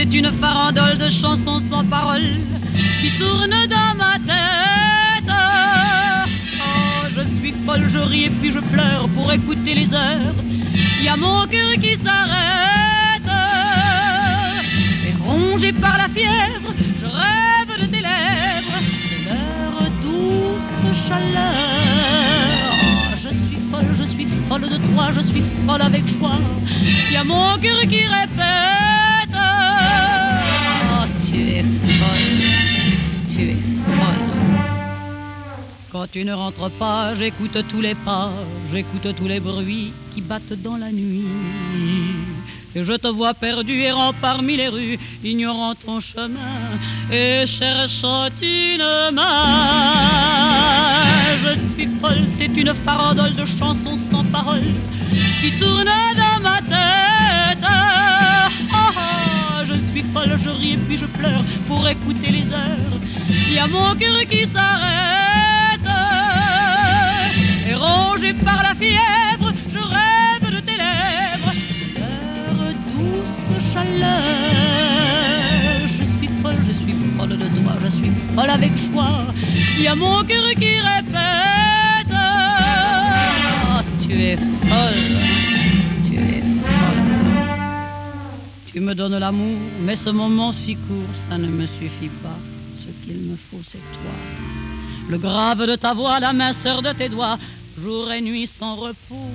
c'est une farandole de chansons sans paroles qui tourne dans ma tête. Oh, je suis folle, je ris et puis je pleure pour écouter les heures. Il y a mon cœur qui s'arrête. Et rongé par la fièvre, je rêve de tes lèvres, de leur douce chaleur. Oh, je suis folle de toi, je suis folle avec joie. Il y a mon cœur qui répète. Oh, tu es folle, tu es folle. Quand tu ne rentres pas, j'écoute tous les pas, j'écoute tous les bruits qui battent dans la nuit. Et je te vois perdu errant parmi les rues, ignorant ton chemin et cherchant une main. Je suis folle, c'est une farandole de chansons sans paroles qui tourne dans ma tête. Oh, oh, je suis folle, je ris et puis je pleure pour écouter les heures. Il y a mon cœur qui s'arrête. Et rongé par la fièvre, je rêve de tes lèvres, leur douce chaleur. Je suis folle de toi, je suis folle avec joie. Il y a mon cœur qui répète. Oh, tu es folle, tu es folle. Tu me donnes l'amour, mais ce moment si court, ça ne me suffit pas. Ce qu'il me faut, c'est toi. Le grave de ta voix, la minceur de tes doigts, jour et nuit sans repos.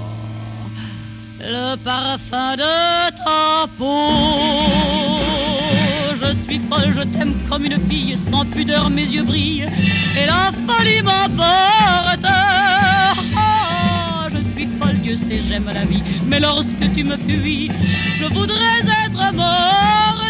Le parfum de ta peau. Je suis folle, je t'aime comme une fille, sans pudeur mes yeux brillent, et la folie m'emporte. Oh, je suis folle, Dieu sait, j'aime la vie, mais lorsque tu me fuis, je voudrais être morte.